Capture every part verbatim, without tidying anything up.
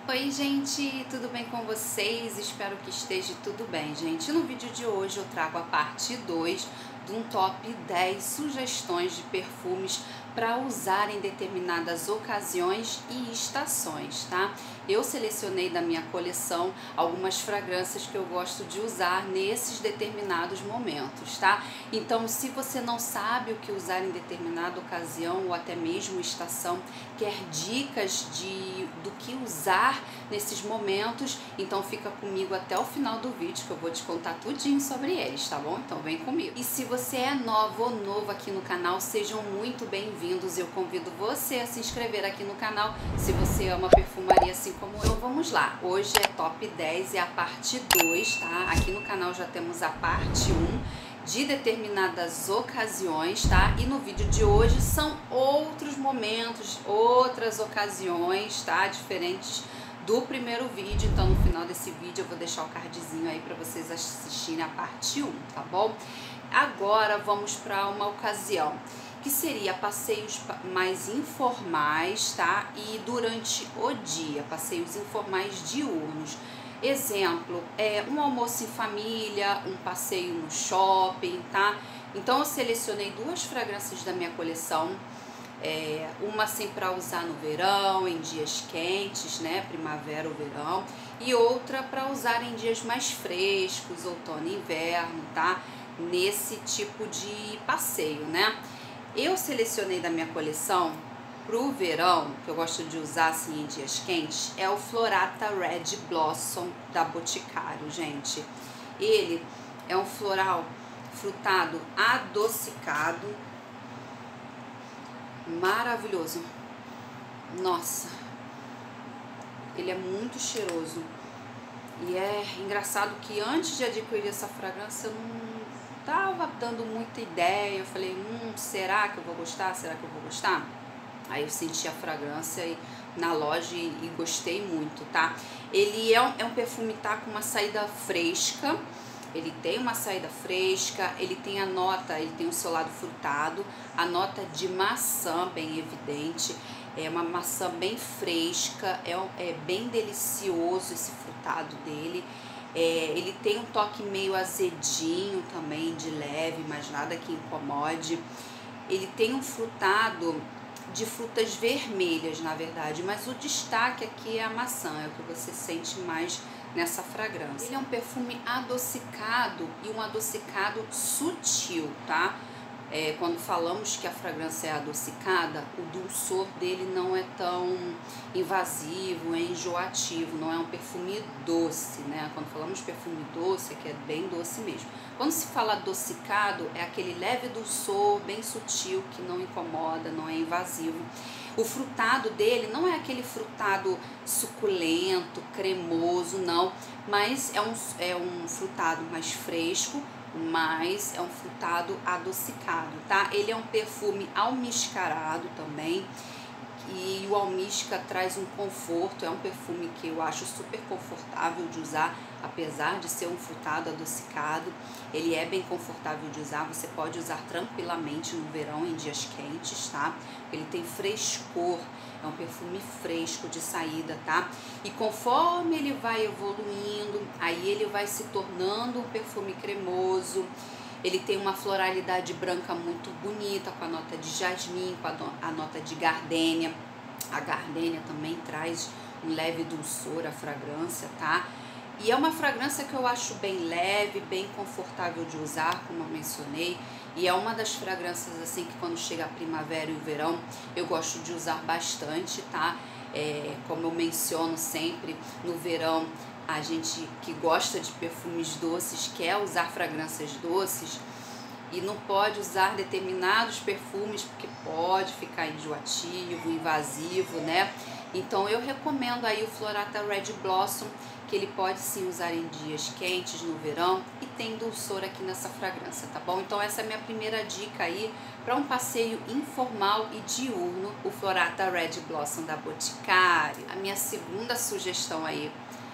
Oi gente, tudo bem com vocês? Espero que esteja tudo bem, gente. No vídeo de hoje eu trago a parte dois de um top dez sugestões de perfumes para usar em determinadas ocasiões e estações, tá? Eu selecionei da minha coleção algumas fragrâncias que eu gosto de usar nesses determinados momentos, tá? Então, se você não sabe o que usar em determinada ocasião ou até mesmo estação, quer dicas de do que usar nesses momentos, então fica comigo até o final do vídeo que eu vou te contar tudinho sobre eles, tá bom? Então vem comigo. E se você é nova ou novo aqui no canal, sejam muito bem-vindos. Eu convido você a se inscrever aqui no canal se você ama perfumaria assim como eu. Vamos lá, hoje é top dez, é a parte dois, tá? Aqui no canal já temos a parte um de determinadas ocasiões, tá? E no vídeo de hoje são outros momentos, outras ocasiões, tá? Diferentes do primeiro vídeo. Então no final desse vídeo eu vou deixar o cardzinho aí para vocês assistirem a parte um, tá bom? Agora vamos para uma ocasião que seria passeios mais informais, tá? E durante o dia, passeios informais diurnos. Exemplo, é um almoço em família, um passeio no shopping, tá? Então eu selecionei duas fragrâncias da minha coleção, é, uma assim para usar no verão, em dias quentes, né? Primavera ou verão, e outra para usar em dias mais frescos, outono e inverno, tá? Nesse tipo de passeio, né? Eu selecionei da minha coleção pro verão, que eu gosto de usar assim em dias quentes, é o Florata Red Blossom da Boticário, gente. Ele é um floral frutado adocicado, maravilhoso. Nossa, ele é muito cheiroso. E é engraçado que antes de adquirir essa fragrância eu não tava dando muita ideia. Eu falei, hum, será que eu vou gostar? Será que eu vou gostar? Aí eu senti a fragrância e, na loja e, e gostei muito, tá? Ele é um, é um perfume, tá, com uma saída fresca. Ele tem uma saída fresca, ele tem a nota, ele tem o seu lado frutado, a nota de maçã bem evidente. É uma maçã bem fresca, é, é bem delicioso esse frutado dele. É, ele tem um toque meio azedinho também, de leve, mas nada que incomode. Ele tem um frutado de frutas vermelhas, na verdade, mas o destaque aqui é a maçã, é o que você sente mais nessa fragrância. Ele é um perfume adocicado e um adocicado sutil, tá? É, quando falamos que a fragrância é adocicada, o dulçor dele não é tão invasivo, é enjoativo, não é um perfume doce, né? Quando falamos de perfume doce, é que é bem doce mesmo. Quando se fala adocicado, é aquele leve dulçor, bem sutil, que não incomoda, não é invasivo. O frutado dele não é aquele frutado suculento, cremoso, não, mas é um, é um frutado mais fresco, mas é um frutado adocicado, tá? Ele é um perfume almiscarado também, e o almíscar traz um conforto, é um perfume que eu acho super confortável de usar, apesar de ser um frutado adocicado, ele é bem confortável de usar, você pode usar tranquilamente no verão, em dias quentes, tá? Ele tem frescor, é um perfume fresco de saída, tá? E conforme ele vai evoluindo, aí ele vai se tornando um perfume cremoso. Ele tem uma floralidade branca muito bonita, com a nota de jasmim, com a, no, a nota de gardênia. A gardênia também traz um leve dulçor à fragrância, tá? E é uma fragrância que eu acho bem leve, bem confortável de usar, como eu mencionei. E é uma das fragrâncias assim que quando chega a primavera e o verão, eu gosto de usar bastante, tá? É, como eu menciono sempre, no verão, a gente que gosta de perfumes doces quer usar fragrâncias doces e não pode usar determinados perfumes porque pode ficar enjoativo, invasivo, né? Então eu recomendo aí o Florata Red Blossom, que ele pode sim usar em dias quentes no verão e tem dulçor aqui nessa fragrância, tá bom? Então essa é a minha primeira dica aí para um passeio informal e diurno, o Florata Red Blossom da Boticário. A minha segunda sugestão aí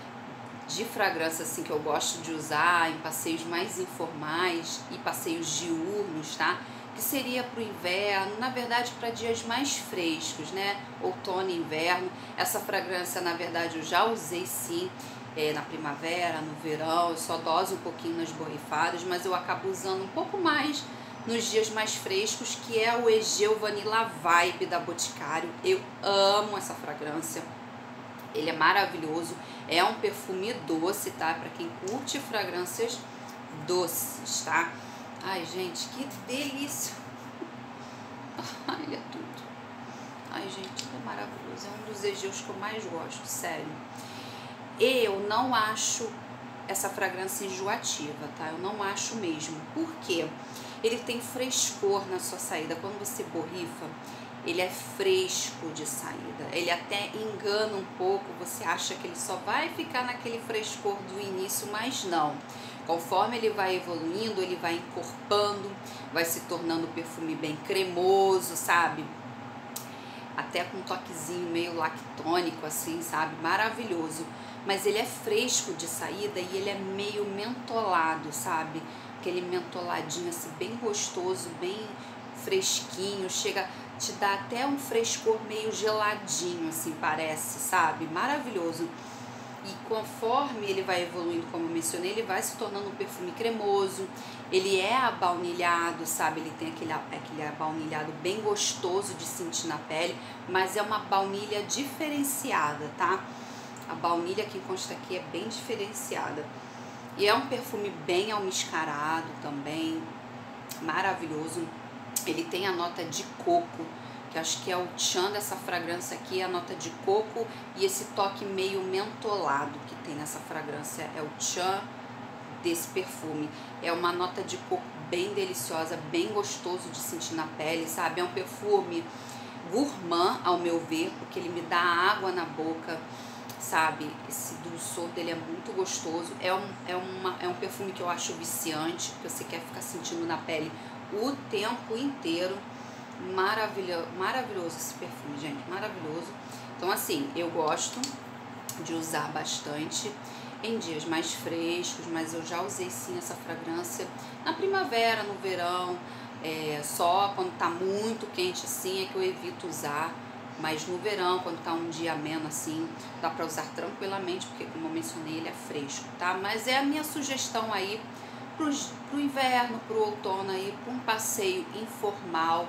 de fragrância assim que eu gosto de usar em passeios mais informais e passeios diurnos, tá? que seria para o inverno, na verdade para dias mais frescos, né? Outono e inverno. Essa fragrância, na verdade, eu já usei sim, é, na primavera, no verão. Eu só doso um pouquinho nas borrifadas, mas eu acabo usando um pouco mais nos dias mais frescos, que é o Egeu Vanilla Vibe da Boticário. Eu amo essa fragrância. Ele é maravilhoso, é um perfume doce, tá? Para quem curte fragrâncias doces, tá? Ai, gente, que delícia! Ai, ele é tudo. Ai, gente, ele é maravilhoso. É um dos Egeus que eu mais gosto, sério. Eu não acho essa fragrância enjoativa, tá? Eu não acho mesmo. Por quê? Ele tem frescor na sua saída. Quando você borrifa, ele é fresco de saída. Ele até engana um pouco, você acha que ele só vai ficar naquele frescor do início, mas não. Conforme ele vai evoluindo, ele vai encorpando, vai se tornando um perfume bem cremoso, sabe? Até com um toquezinho meio lactônico, assim, sabe? Maravilhoso. Mas ele é fresco de saída e ele é meio mentolado, sabe? Aquele mentoladinho, assim, bem gostoso, bem fresquinho, chega... te dá até um frescor meio geladinho, assim, parece, sabe? Maravilhoso. E conforme ele vai evoluindo, como eu mencionei, ele vai se tornando um perfume cremoso. Ele é abaunilhado, sabe? Ele tem aquele, aquele abaunilhado bem gostoso de sentir na pele, mas é uma baunilha diferenciada, tá? A baunilha que consta aqui é bem diferenciada. E é um perfume bem almiscarado também, maravilhoso. Ele tem a nota de coco, que acho que é o tchan dessa fragrância aqui, a nota de coco e esse toque meio mentolado que tem nessa fragrância, é o tchan desse perfume. É uma nota de coco bem deliciosa, bem gostoso de sentir na pele, sabe? É um perfume gourmand, ao meu ver, porque ele me dá água na boca, sabe? Esse dulçor dele é muito gostoso. É um, é uma, é um perfume que eu acho viciante, que você quer ficar sentindo na pele o tempo inteiro. Maravilhoso, maravilhoso esse perfume, gente, maravilhoso. Então, assim, eu gosto de usar bastante em dias mais frescos, mas eu já usei sim essa fragrância na primavera, no verão, é, só quando tá muito quente assim é que eu evito usar. Mas no verão, quando tá um dia ameno assim, dá pra usar tranquilamente, porque como eu mencionei, ele é fresco, tá? Mas é a minha sugestão aí pro, pro inverno, pro outono aí, pra um passeio informal,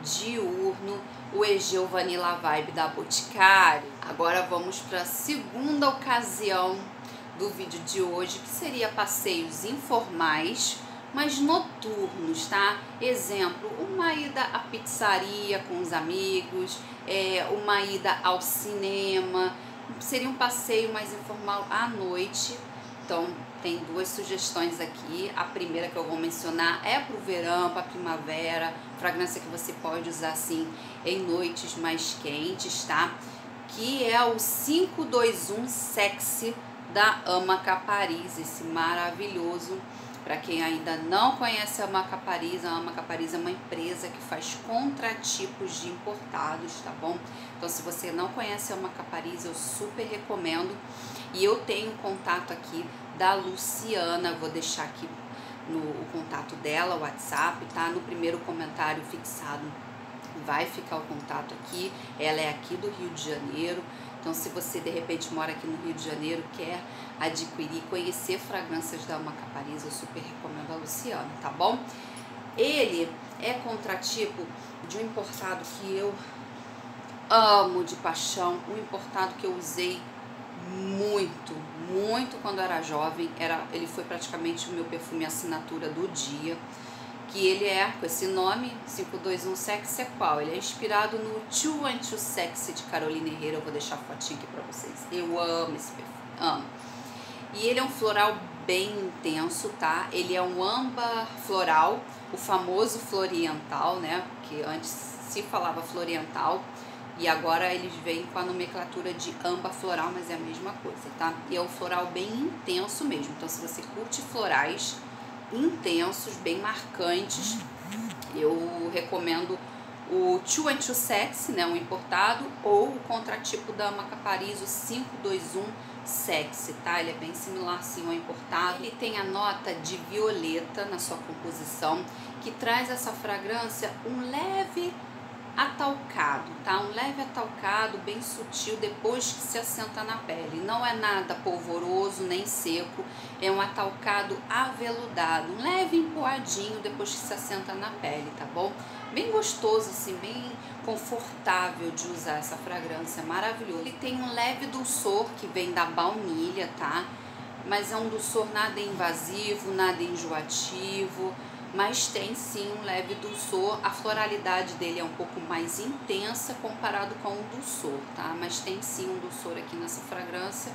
diurno, o Egeu Vanilla Vibe da Boticário. Agora vamos para a segunda ocasião do vídeo de hoje, que seria passeios informais, mas noturnos, tá? Exemplo, uma ida à pizzaria com os amigos, é, uma ida ao cinema, seria um passeio mais informal à noite. Então, tem duas sugestões aqui. A primeira que eu vou mencionar é para o verão, para a primavera, fragrância que você pode usar assim em noites mais quentes, tá? Que é o cinco dois um Sexy da Amaca Paris, esse maravilhoso. Para quem ainda não conhece a Amaca Paris, a Amaca Paris é uma empresa que faz contratipos de importados, tá bom? Então, se você não conhece a Amaca Paris, eu super recomendo. E eu tenho um contato aqui da Luciana, vou deixar aqui no, o contato dela, o WhatsApp, tá? No primeiro comentário fixado vai ficar o contato aqui. Ela é aqui do Rio de Janeiro. Então, se você de repente mora aqui no Rio de Janeiro, quer adquirir, conhecer fragrâncias da Amaca Paris, eu super recomendo a Luciana, tá bom? Ele é contratipo de um importado que eu amo de paixão, um importado que eu usei muito, muito quando eu era jovem. Era, ele foi praticamente o meu perfume assinatura do dia, que ele é, com esse nome, cinco dois um Sexy, é qual? Ele é inspirado no Two and Two Sexy de Carolina Herrera. Eu vou deixar a fotinha aqui pra vocês. Eu amo esse perfume, amo. E ele é um floral bem intenso, tá? Ele é um âmbar floral, o famoso floriental, né? Que antes se falava floriental e agora eles vêm com a nomenclatura de âmbar floral, mas é a mesma coisa, tá? E é um floral bem intenso mesmo. Então, se você curte florais intensos, bem marcantes, eu recomendo o Two and Two Sexy, né, um importado, ou o contratipo da Amaca Paris, o cinco dois um Sexy, tá? Ele é bem similar sim ao importado. Ele tem a nota de violeta na sua composição, que traz essa fragrância um leve atalcado, tá? Um leve atalcado, bem sutil, depois que se assenta na pele. Não é nada polvoroso nem seco, é um atalcado aveludado, um leve empoadinho depois que se assenta na pele, tá bom? Bem gostoso, assim, bem confortável de usar essa fragrância, é maravilhoso. Ele tem um leve dulçor que vem da baunilha, tá? Mas é um dulçor nada invasivo, nada enjoativo, mas tem sim um leve dulçor. A floralidade dele é um pouco mais intensa comparado com o dulçor, tá? Mas tem sim um dulçor aqui nessa fragrância,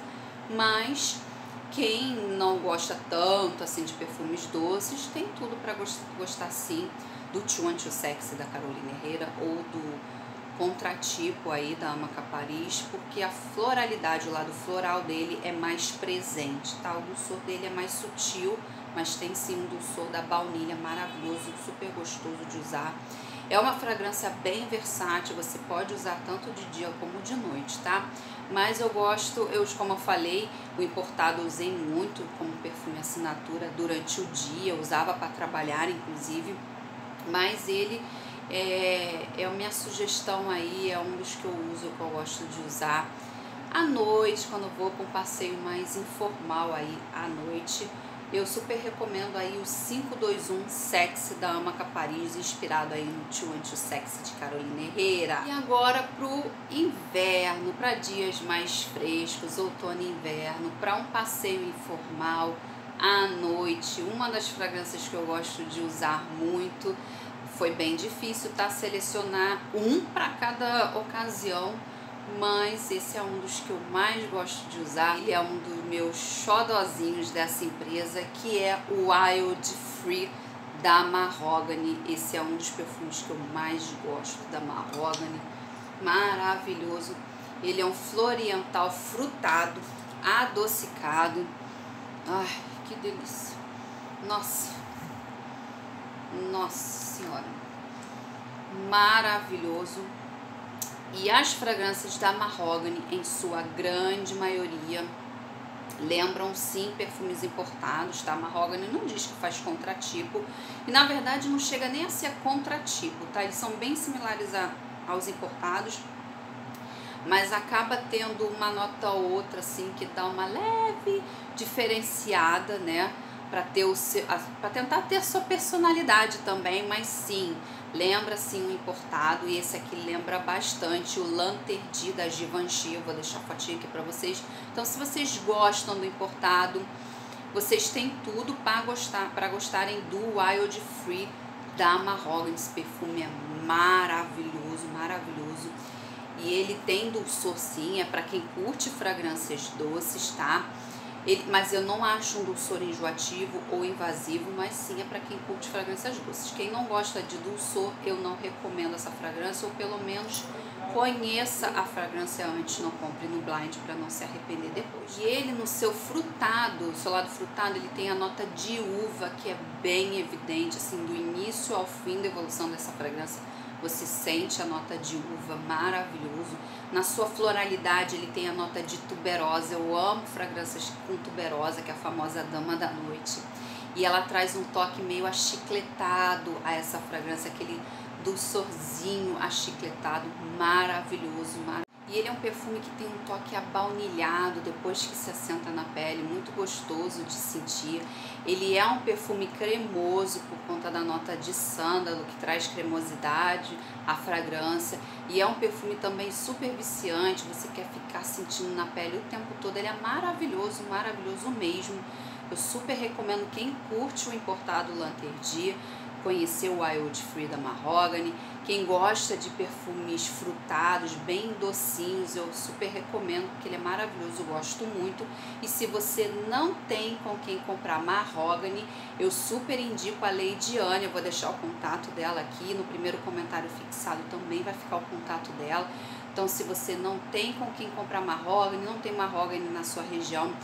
mas quem não gosta tanto assim de perfumes doces, tem tudo para gostar sim do Two and Two Sexy da Carolina Herrera ou do contratipo aí da Amaca Paris, porque a floralidade, o lado floral dele é mais presente, tá? O dulçor dele é mais sutil, mas tem sim um dulçor da baunilha maravilhoso, super gostoso de usar. É uma fragrância bem versátil, você pode usar tanto de dia como de noite, tá? Mas eu gosto, eu como eu falei, o importado eu usei muito como perfume assinatura durante o dia, eu usava para trabalhar inclusive, mas ele é, é a minha sugestão aí, é um dos que eu uso, que eu gosto de usar à noite, quando eu vou para um passeio mais informal aí à noite. Eu super recomendo aí o cinco dois um Sexy da Amaca Paris, inspirado aí no Two and Two Sexy de Carolina Herrera. E agora pro inverno, para dias mais frescos, outono e inverno, para um passeio informal à noite, uma das fragrâncias que eu gosto de usar muito. Foi bem difícil, tá? Selecionar um para cada ocasião, mas esse é um dos que eu mais gosto de usar. Ele é um dos meus xodozinhos dessa empresa, que é o Wild Free da Mahogany. Esse é um dos perfumes que eu mais gosto da Mahogany. Maravilhoso. Ele é um floriental frutado, adocicado. Ai, que delícia. Nossa. Nossa Senhora. Maravilhoso. E as fragrâncias da Mahogany, em sua grande maioria, lembram sim perfumes importados, tá? A Mahogany não diz que faz contratipo, e na verdade não chega nem a ser contratipo, tá? Eles são bem similares a, aos importados, mas acaba tendo uma nota ou outra assim que dá uma leve diferenciada, né? Para ter o para tentar ter a sua personalidade também, mas sim, lembra sim o importado, e esse aqui lembra bastante o Lanterdi da Givenchy. Eu vou deixar a fotinha aqui para vocês. Então, se vocês gostam do importado, vocês têm tudo para gostar, para gostarem do Wild Free da Mahogany. Esse perfume é maravilhoso, maravilhoso. E ele tem dulçor sim, é para quem curte fragrâncias doces, tá? Ele, mas eu não acho um dulçor enjoativo ou invasivo, mas sim é para quem curte fragrâncias doces. Quem não gosta de dulçor, eu não recomendo essa fragrância, ou pelo menos conheça a fragrância antes, não compre no blind para não se arrepender depois. E ele no seu frutado, seu lado frutado, ele tem a nota de uva, que é bem evidente, assim, do início ao fim da evolução dessa fragrância. Você sente a nota de uva, maravilhoso. Na sua floralidade ele tem a nota de tuberosa. Eu amo fragrâncias com tuberosa, que é a famosa dama da noite. E ela traz um toque meio achicletado a essa fragrância, aquele dulçorzinho achicletado, maravilhoso, maravilhoso. E ele é um perfume que tem um toque abaunilhado depois que se assenta na pele, muito gostoso de sentir. Ele é um perfume cremoso por conta da nota de sândalo, que traz cremosidade à fragrância. E é um perfume também super viciante, você quer ficar sentindo na pele o tempo todo. Ele é maravilhoso, maravilhoso mesmo. Eu super recomendo quem curte o importado Lanterdi, conhecer o Wild Free da Mahogany. Quem gosta de perfumes frutados, bem docinhos, eu super recomendo, porque ele é maravilhoso, eu gosto muito. E se você não tem com quem comprar Mahogany, eu super indico a Leidiane. Eu vou deixar o contato dela aqui, no primeiro comentário fixado também vai ficar o contato dela. Então, se você não tem com quem comprar Mahogany, não tem Mahogany na sua região,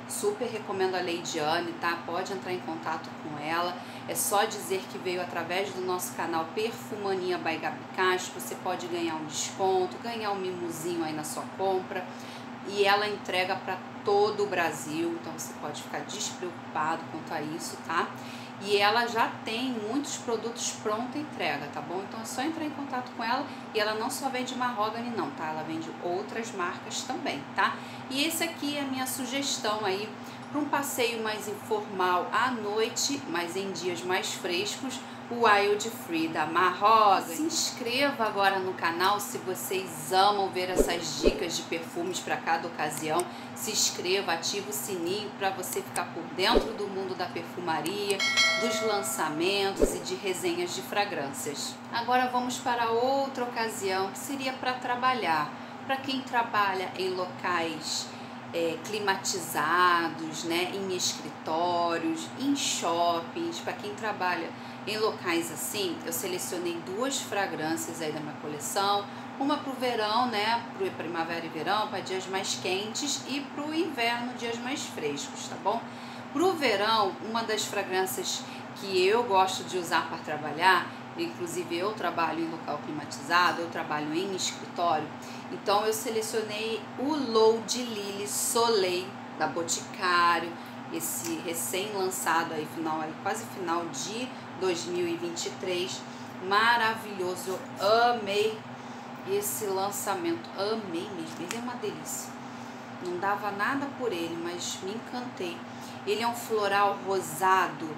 Super recomendo a Leidiane, tá? Pode entrar em contato com ela. É só dizer que veio através do nosso canal Perfumania by Gabi Castro. Você pode ganhar um desconto, ganhar um mimozinho aí na sua compra. E ela entrega para todo o Brasil, então você pode ficar despreocupado quanto a isso, tá? E ela já tem muitos produtos pronta entrega, tá bom? Então é só entrar em contato com ela. E ela não só vende Mahogany não, tá? Ela vende outras marcas também, tá? E esse aqui é a minha sugestão aí para um passeio mais informal à noite, mas em dias mais frescos, o Wild Free da Mahogany. Se inscreva agora no canal se vocês amam ver essas dicas de perfumes para cada ocasião. Se inscreva, ativa o sininho para você ficar por dentro do mundo da perfumaria, dos lançamentos e de resenhas de fragrâncias. Agora vamos para outra ocasião que seria para trabalhar. Para quem trabalha em locais É, climatizados, né, em escritórios, em shoppings, para quem trabalha em locais assim, eu selecionei duas fragrâncias aí da minha coleção, uma para o verão, né, para primavera e verão, para dias mais quentes, e para o inverno, dias mais frescos, tá bom? Para o verão, uma das fragrâncias que eu gosto de usar para trabalhar, inclusive eu trabalho em local climatizado, eu trabalho em escritório, então eu selecionei o L'Eau de Lily Soleil da Boticário, esse recém-lançado aí, final, aí, quase final de dois mil e vinte e três, maravilhoso, eu amei esse lançamento, amei mesmo, ele é uma delícia, não dava nada por ele, mas me encantei. Ele é um floral rosado,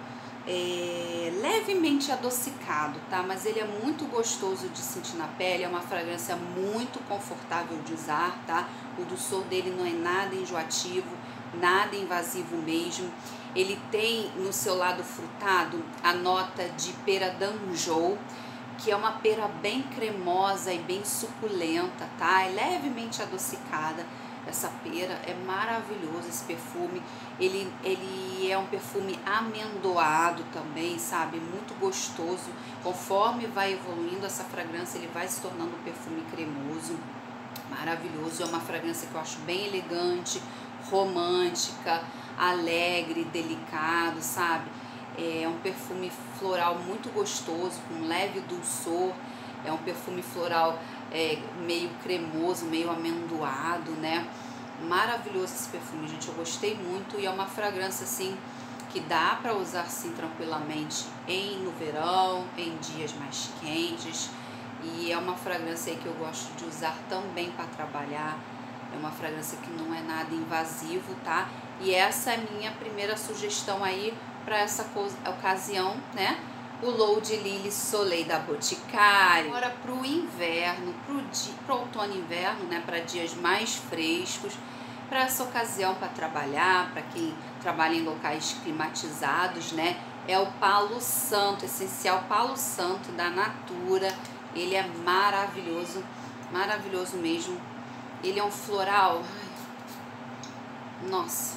É, levemente adocicado, tá? Mas ele é muito gostoso de sentir na pele, é uma fragrância muito confortável de usar, tá? O doçor dele não é nada enjoativo, nada invasivo mesmo. Ele tem no seu lado frutado a nota de pera d'Anjou, que é uma pera bem cremosa e bem suculenta, tá? É levemente adocicada. Essa pera é maravilhoso, esse perfume, ele, ele é um perfume amendoado também, sabe, muito gostoso. Conforme vai evoluindo essa fragrância, ele vai se tornando um perfume cremoso, maravilhoso. É uma fragrância que eu acho bem elegante, romântica, alegre, delicado, sabe, é um perfume floral muito gostoso, com leve dulçor, é um perfume floral É, meio cremoso, meio amendoado, né? Maravilhoso esse perfume, gente, eu gostei muito. E é uma fragrância assim que dá para usar assim tranquilamente em no verão, em dias mais quentes. E é uma fragrância aí que eu gosto de usar também para trabalhar. É uma fragrância que não é nada invasivo, tá? E essa é a minha primeira sugestão aí para essa ocasião, né? O L'Eau de Lily Soleil da Boticário. Agora para o inverno, para o outono e inverno, né, para dias mais frescos, para essa ocasião, para trabalhar, para quem trabalha em locais climatizados, né, é o Palo Santo, essencial Palo Santo da Natura. Ele é maravilhoso, maravilhoso mesmo. Ele é um floral, ai, nossa,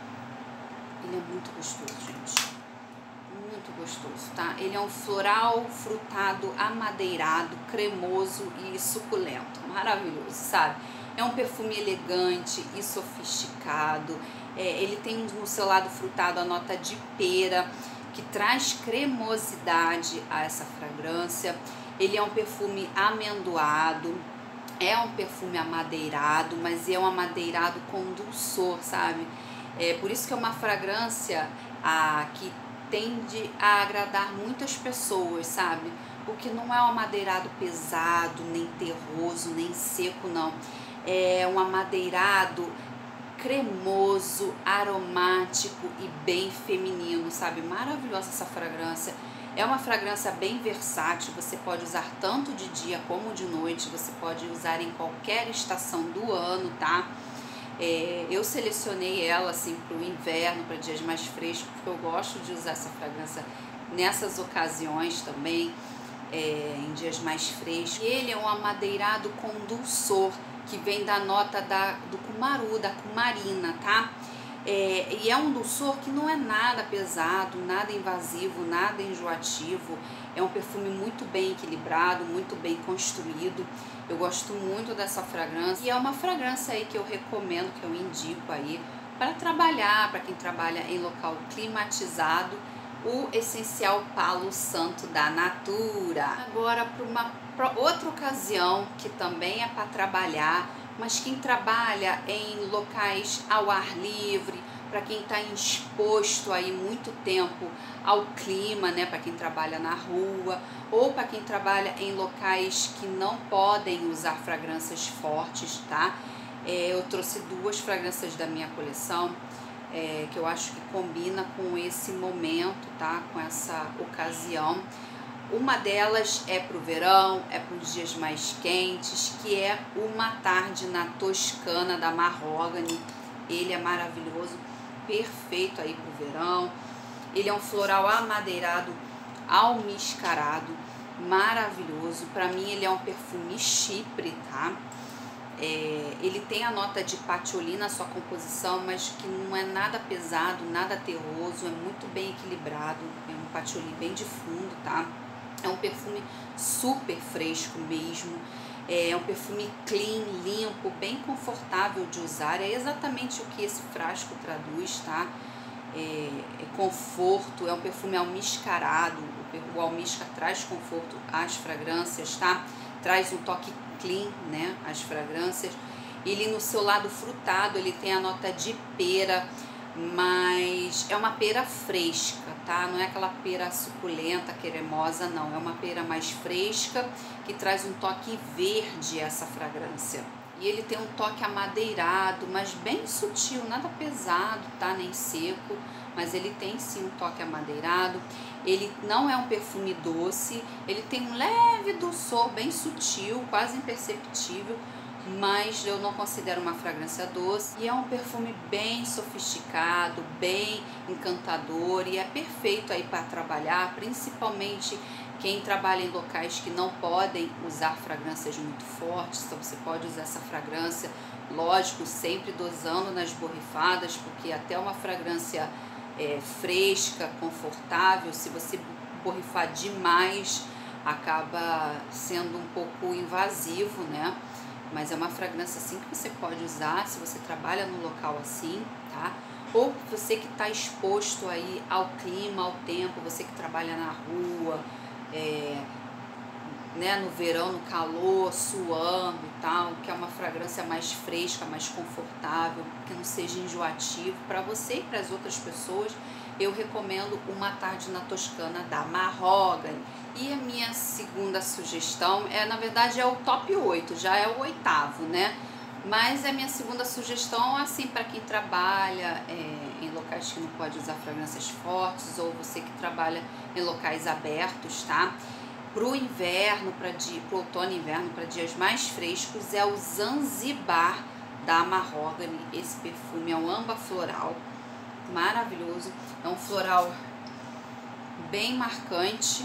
ele é muito gostoso, gente. Muito gostoso, tá? Ele é um floral frutado, amadeirado, cremoso e suculento, maravilhoso, sabe? É um perfume elegante e sofisticado. É, ele tem no seu lado frutado a nota de pera, que traz cremosidade a essa fragrância. Ele é um perfume amendoado, é um perfume amadeirado, mas é um amadeirado com dulçor, sabe? É por isso que é uma fragrância a, que tende a agradar muitas pessoas, sabe? Porque não é um amadeirado pesado, nem terroso, nem seco, não. É um amadeirado cremoso, aromático e bem feminino, sabe? Maravilhosa essa fragrância. É uma fragrância bem versátil, você pode usar tanto de dia como de noite, você pode usar em qualquer estação do ano, tá? É, eu selecionei ela assim para o inverno, para dias mais frescos, porque eu gosto de usar essa fragrância nessas ocasiões também, é, em dias mais frescos. E ele é um amadeirado com dulçor, que vem da nota da, do cumaru, da cumarina, tá? É, e é um dulçor que não é nada pesado, nada invasivo, nada enjoativo. É um perfume muito bem equilibrado, muito bem construído. Eu gosto muito dessa fragrância. E é uma fragrância aí que eu recomendo, que eu indico aí para trabalhar, para quem trabalha em local climatizado, o essencial Palo Santo da Natura. Agora, para uma pra outra ocasião que também é para trabalhar, mas quem trabalha em locais ao ar livre, para quem está exposto aí muito tempo ao clima, né, para quem trabalha na rua, ou para quem trabalha em locais que não podem usar fragrâncias fortes, tá? É, eu trouxe duas fragrâncias da minha coleção, é, que eu acho que combina com esse momento, tá? Com essa ocasião. Uma delas é para o verão, é para os dias mais quentes, que é Uma Tarde na Toscana, da Mahogany. Ele é maravilhoso, perfeito aí para o verão. Ele é um floral amadeirado, almiscarado, maravilhoso. Para mim ele é um perfume Chypre, tá? É, ele tem a nota de patchouli na sua composição, mas que não é nada pesado, nada terroso, é muito bem equilibrado, é um patchouli bem de fundo, tá? É um perfume super fresco mesmo, é um perfume clean, limpo, bem confortável de usar, é exatamente o que esse frasco traduz, tá? É, é conforto, é um perfume almiscarado, o almisca traz conforto às fragrâncias, tá? Traz um toque clean, né, as fragrâncias. Ele no seu lado frutado, ele tem a nota de pera, mas é uma pera fresca, tá? Não é aquela pera suculenta, cremosa, não. É uma pera mais fresca, que traz um toque verde a essa fragrância. E ele tem um toque amadeirado, mas bem sutil, nada pesado, tá? Nem seco, mas ele tem sim um toque amadeirado. Ele não é um perfume doce, ele tem um leve dulçor bem sutil, quase imperceptível, mas eu não considero uma fragrância doce. E é um perfume bem sofisticado, bem encantador, e é perfeito aí para trabalhar, principalmente quem trabalha em locais que não podem usar fragrâncias muito fortes. Então você pode usar essa fragrância, lógico, sempre dosando nas borrifadas, porque até uma fragrância é, fresca, confortável, se você borrifar demais, acaba sendo um pouco invasivo, né? Mas é uma fragrância assim que você pode usar se você trabalha num local assim, tá? Ou você que está exposto aí ao clima, ao tempo, você que trabalha na rua, é, né, no verão, no calor, suando e tal, que é uma fragrância mais fresca, mais confortável, que não seja enjoativo para você e para as outras pessoas. Eu recomendo Uma Tarde na Toscana, da Mahogany. E a minha segunda sugestão é, na verdade, é o top oito, já é o oitavo, né? Mas a minha segunda sugestão, assim, para quem trabalha é, em locais que não pode usar fragrâncias fortes, ou você que trabalha em locais abertos, tá? Para o inverno, para o outono e inverno, para dias mais frescos, é o Zanzibar, da Mahogany. Esse perfume é um âmbar floral, maravilhoso. É um floral bem marcante.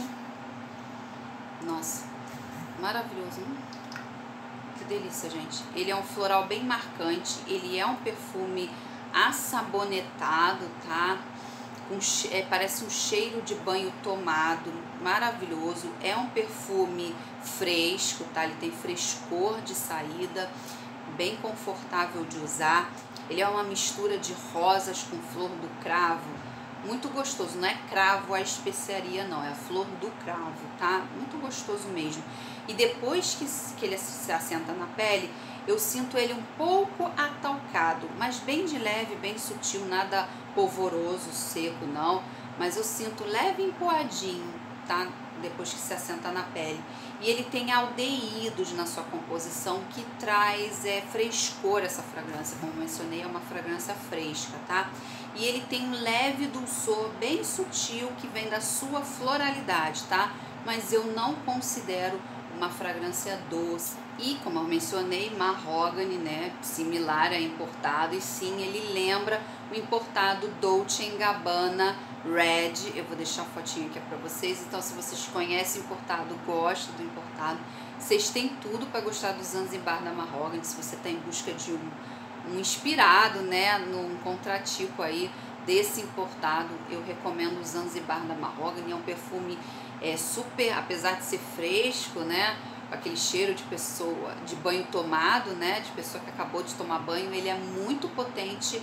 Nossa, maravilhoso, né? Que delícia, gente. Ele é um floral bem marcante, ele é um perfume assabonetado, tá? Com, é, parece um cheiro de banho tomado, maravilhoso. É um perfume fresco, tá? Ele tem frescor de saída, bem confortável de usar. Ele é uma mistura de rosas com flor do cravo, muito gostoso. Não é cravo a especiaria, não, é a flor do cravo, tá? Muito gostoso mesmo. E depois que, que ele se assenta na pele, eu sinto ele um pouco atalcado, mas bem de leve, bem sutil, nada polvoroso, seco, não. Mas eu sinto leve empoadinho, tá? Depois que se assenta na pele. E ele tem aldeídos na sua composição, que traz é, frescor essa fragrância. Como mencionei, é uma fragrância fresca, tá? E ele tem um leve dulçor bem sutil, que vem da sua floralidade, tá? Mas eu não considero uma fragrância doce. E como eu mencionei, Mahogany, né, similar a importado, e sim, ele lembra o importado Dolce and Gabbana Red. Eu vou deixar a fotinha aqui para vocês. Então, se vocês conhecem importado, gostam do importado, vocês têm tudo para gostar do Zanzibar da Mahogany. Se você está em busca de um, um inspirado, né, num contratipo aí desse importado, eu recomendo o Zanzibar da Mahogany. É um perfume é, super, apesar de ser fresco, né, aquele cheiro de pessoa, de banho tomado, né, de pessoa que acabou de tomar banho, ele é muito potente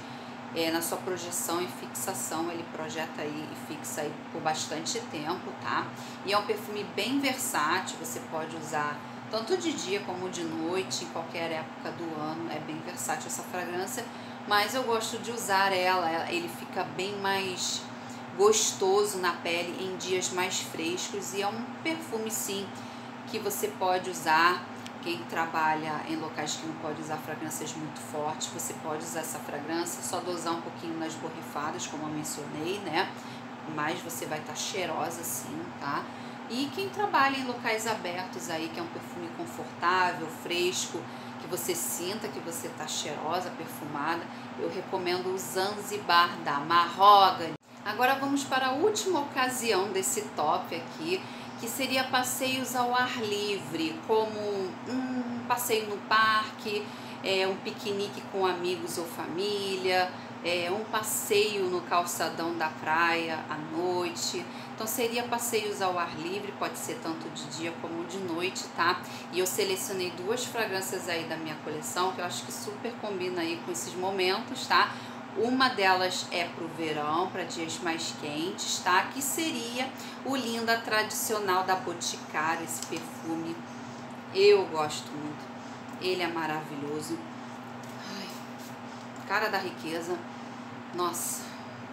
é, na sua projeção e fixação, ele projeta aí e fixa aí por bastante tempo, tá? E é um perfume bem versátil, você pode usar tanto de dia como de noite, em qualquer época do ano, é bem versátil essa fragrância, mas eu gosto de usar ela, ele fica bem mais gostoso na pele em dias mais frescos e é um perfume sim que você pode usar. Quem trabalha em locais que não pode usar fragrâncias muito fortes, você pode usar essa fragrância, só dosar um pouquinho nas borrifadas, como eu mencionei, né? Mas você vai estar cheirosa sim, tá? E quem trabalha em locais abertos aí, que é um perfume confortável, fresco, que você sinta que você tá cheirosa, perfumada, eu recomendo o Zanzibar da Mahogany. Agora vamos para a última ocasião desse top aqui, que seria passeios ao ar livre, como um passeio no parque, é, um piquenique com amigos ou família, é, um passeio no calçadão da praia à noite. Então seria passeios ao ar livre, pode ser tanto de dia como de noite, tá? E eu selecionei duas fragrâncias aí da minha coleção, que eu acho que super combina aí com esses momentos, tá? Uma delas é para o verão, para dias mais quentes, tá? Que seria o Linda Tradicional da Boticário, esse perfume. Eu gosto muito. Ele é maravilhoso. Ai, cara da riqueza. Nossa.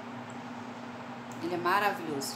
Ele é maravilhoso.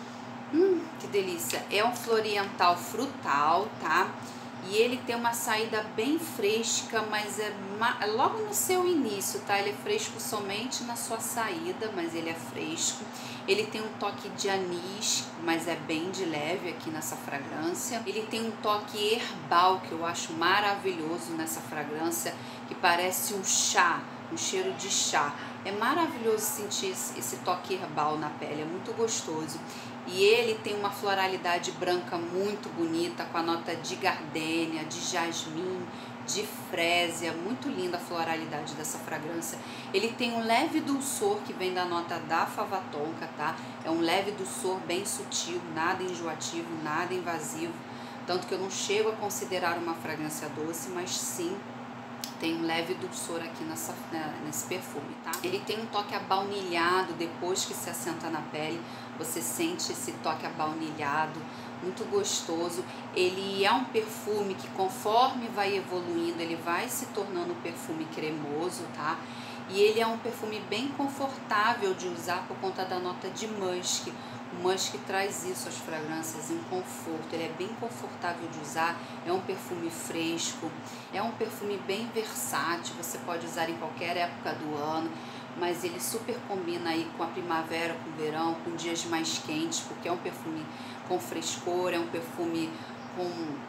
Hum, que delícia. É um floriental frutal, tá? E ele tem uma saída bem fresca, mas é logo no seu início, tá? Ele é fresco somente na sua saída, mas ele é fresco. Ele tem um toque de anis, mas é bem de leve aqui nessa fragrância. Ele tem um toque herbal, que eu acho maravilhoso nessa fragrância, que parece um chá, um cheiro de chá. É maravilhoso sentir esse toque herbal na pele, é muito gostoso. E ele tem uma floralidade branca muito bonita, com a nota de gardênia, de jasmim, de frésia, muito linda a floralidade dessa fragrância. Ele tem um leve dulçor que vem da nota da fava tonka, tá? É um leve dulçor bem sutil, nada enjoativo, nada invasivo, tanto que eu não chego a considerar uma fragrância doce, mas sim tem um leve dulçor aqui nessa, né, nesse perfume, tá? Ele tem um toque abaunilhado, depois que se assenta na pele, você sente esse toque abaunilhado, muito gostoso. Ele é um perfume que conforme vai evoluindo, ele vai se tornando um perfume cremoso, tá? E ele é um perfume bem confortável de usar por conta da nota de musk. O musk traz isso, as fragrâncias, em conforto. Ele é bem confortável de usar, é um perfume fresco, é um perfume bem versátil, você pode usar em qualquer época do ano, mas ele super combina aí com a primavera, com o verão, com dias mais quentes, porque é um perfume com frescor, é um perfume com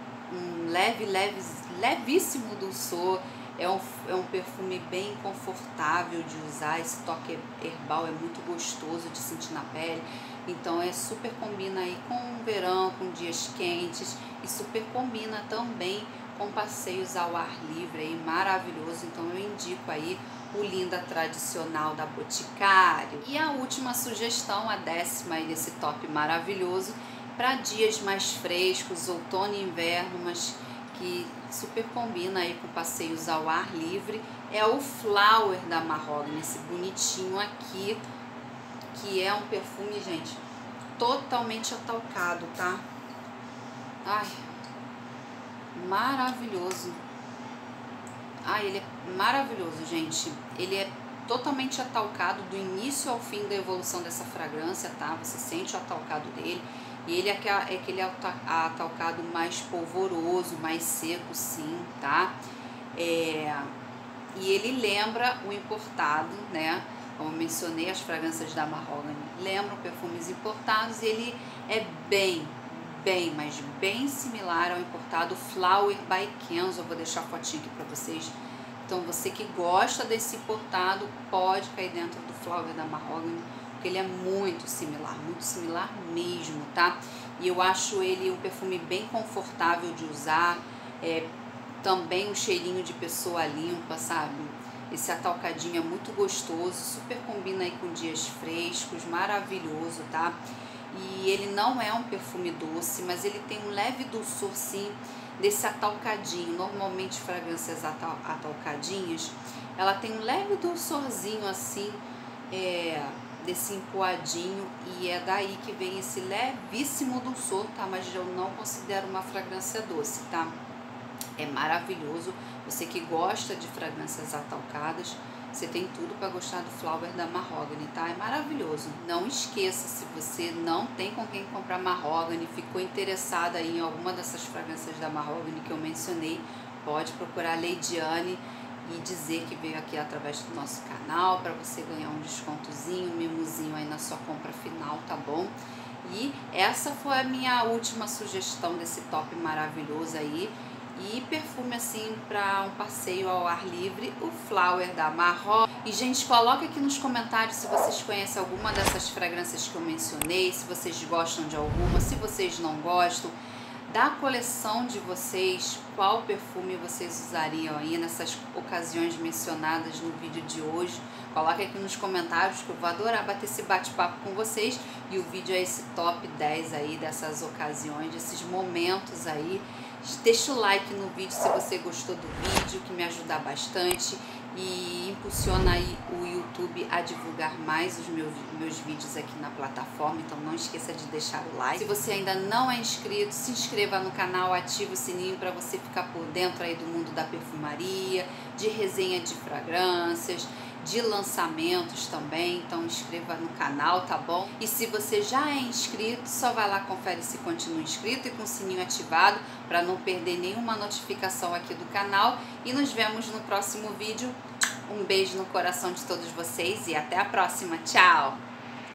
um leve, leve, levíssimo dulçor. É um, é um perfume bem confortável de usar, esse toque herbal é muito gostoso de sentir na pele, então é super combina aí com o verão, com dias quentes, e super combina também com passeios ao ar livre, aí, maravilhoso. Então eu indico aí o Linda Tradicional da Boticário. E a última sugestão, a décima aí desse top maravilhoso, para dias mais frescos, outono e inverno, mas que super combina aí com passeios ao ar livre, é o Flower da Mahogany, esse bonitinho aqui, que é um perfume, gente, totalmente atalcado, tá? Ai, maravilhoso. Ai, ele é maravilhoso, gente. Ele é totalmente atalcado do início ao fim da evolução dessa fragrância, tá? Você sente o atalcado dele. E ele é aquele atalcado mais polvoroso, mais seco, sim, tá? É, e ele lembra o importado, né? Como eu mencionei, as fragrâncias da Mahogany lembram perfumes importados, e ele é bem, bem, mas bem similar ao importado Flower by Kenzo. Eu vou deixar a fotinha aqui pra vocês. Então, você que gosta desse importado, pode cair dentro do Flower da Mahogany, porque ele é muito similar, muito similar mesmo, tá? E eu acho ele um perfume bem confortável de usar, é, também um cheirinho de pessoa limpa, sabe? Esse atalcadinho é muito gostoso, super combina aí com dias frescos, maravilhoso, tá? E ele não é um perfume doce, mas ele tem um leve dulçor, sim, desse atalcadinho. Normalmente fragrâncias atal, atalcadinhas, ela tem um leve dulçorzinho assim, é, desse empoadinho, e é daí que vem esse levíssimo dulçor, tá? Mas eu não considero uma fragrância doce, tá? É maravilhoso. Você que gosta de fragrâncias atalcadas, você tem tudo para gostar do Flower da Mahogany, tá? É maravilhoso. Não esqueça, se você não tem com quem comprar Mahogany, ficou interessada em alguma dessas fragrâncias da Mahogany que eu mencionei, pode procurar a Leidiane e dizer que veio aqui através do nosso canal para você ganhar um descontozinho, um mimozinho aí na sua compra final, tá bom? E essa foi a minha última sugestão desse top maravilhoso aí. E perfume assim para um passeio ao ar livre, o Flower da Mahogany. E gente, coloca aqui nos comentários se vocês conhecem alguma dessas fragrâncias que eu mencionei, se vocês gostam de alguma, se vocês não gostam. Da coleção de vocês, qual perfume vocês usariam aí nessas ocasiões mencionadas no vídeo de hoje? Coloca aqui nos comentários que eu vou adorar bater esse bate-papo com vocês. E o vídeo é esse top dez aí dessas ocasiões, desses momentos aí. Deixa o like no vídeo se você gostou do vídeo, que me ajuda bastante e impulsiona aí o YouTube a divulgar mais os meus, meus vídeos aqui na plataforma. Então não esqueça de deixar o like. Se você ainda não é inscrito, se inscreva no canal, ative o sininho para você ficar por dentro aí do mundo da perfumaria, de resenha de fragrâncias, de lançamentos também. Então inscreva no canal, tá bom? E se você já é inscrito, só vai lá, confere se continua inscrito e com o sininho ativado para não perder nenhuma notificação aqui do canal. E nos vemos no próximo vídeo. Um beijo no coração de todos vocês e até a próxima. Tchau!